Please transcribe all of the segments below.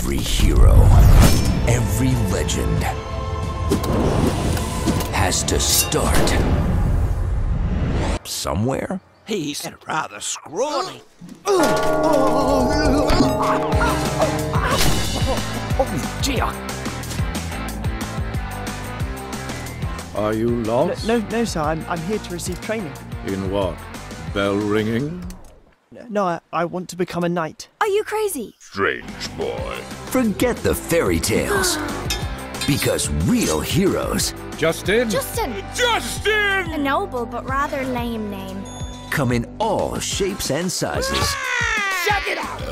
Every hero, every legend has to start somewhere. He's rather scrawny. Oh dear! Are you lost? No, sir. I'm here to receive training. In what? Bell ringing? No, I want to become a knight. Are you crazy? Strange boy. Forget the fairy tales, because real heroes Justin? Justin! Justin! A noble but rather lame name. come in all shapes and sizes. Check it out!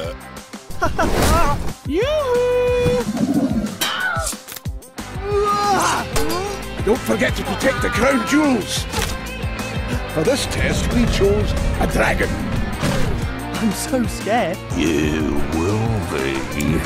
Don't forget to protect the crown jewels. For this test, we chose a dragon. I'm so scared. You will be.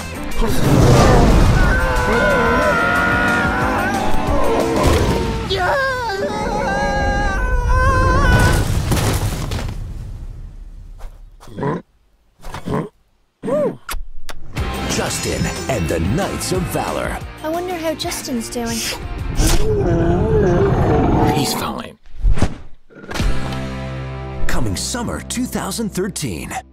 Justin and the Knights of Valor. I wonder how Justin's doing. He's fine. Coming summer 2013.